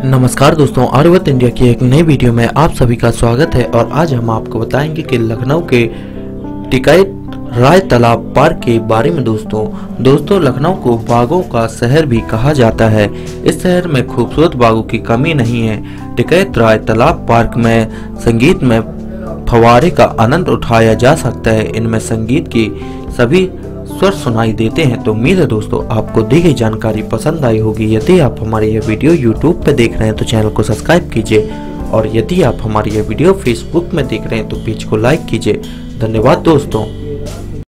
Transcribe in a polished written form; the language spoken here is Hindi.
नमस्कार दोस्तों, आर्यवर्त इंडिया की एक नई वीडियो में आप सभी का स्वागत है। और आज हम आपको बताएंगे कि लखनऊ के टिकैत राय तालाब पार्क के बारे में। दोस्तों लखनऊ को बागों का शहर भी कहा जाता है। इस शहर में खूबसूरत बागों की कमी नहीं है। टिकैत राय तालाब पार्क में संगीत में फव्वारे का आनंद उठाया जा सकता है। इनमें संगीत की सभी स्वर सुनाई देते हैं। तो उम्मीद है दोस्तों आपको दी गई जानकारी पसंद आई होगी। यदि आप हमारी यह वीडियो YouTube पे देख रहे हैं तो चैनल को सब्सक्राइब कीजिए, और यदि आप हमारी यह वीडियो Facebook में देख रहे हैं तो पेज को लाइक कीजिए। धन्यवाद दोस्तों।